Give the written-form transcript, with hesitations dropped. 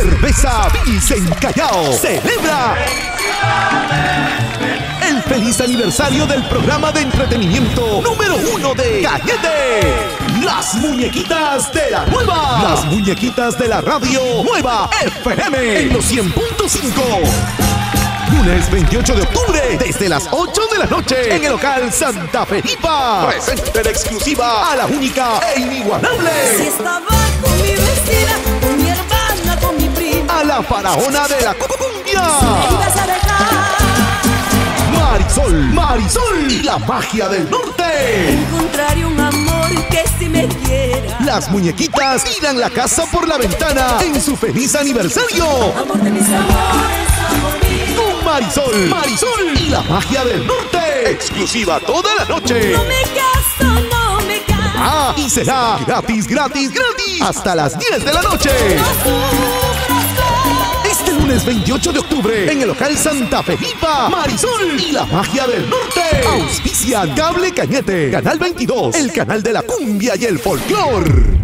Cerveza Pilsen Callao celebra el feliz aniversario del programa de entretenimiento número 1 de Cañete. Las muñequitas de la nueva. Las muñequitas de la radio Nueva FM en los 100.5. Lunes 28 de octubre, desde las 8 de la noche, en el local Santa Felipa. Presente en exclusiva a la única e inigualable. Si estaba con mi vecina, con mi hermana, con mi prima, a la faraona de la cumbia. si me ibas a dejar, Marisol y la magia del norte. encontraré un amor que si me quiera. Las muñequitas tiran la casa por la ventana en su feliz aniversario. Amor de mis amores, amor mío. Con Marisol y la magia del norte. Exclusiva toda la noche. No me caso, no me caso. Ah, y será gratis. Hasta las 10 de la noche. No sufras más. Este lunes 28 de octubre, en el local Santa Felipa, Marisol y la magia del norte. Auspician Cable Cañete, Canal 22, el canal de la cumbia y el folclor.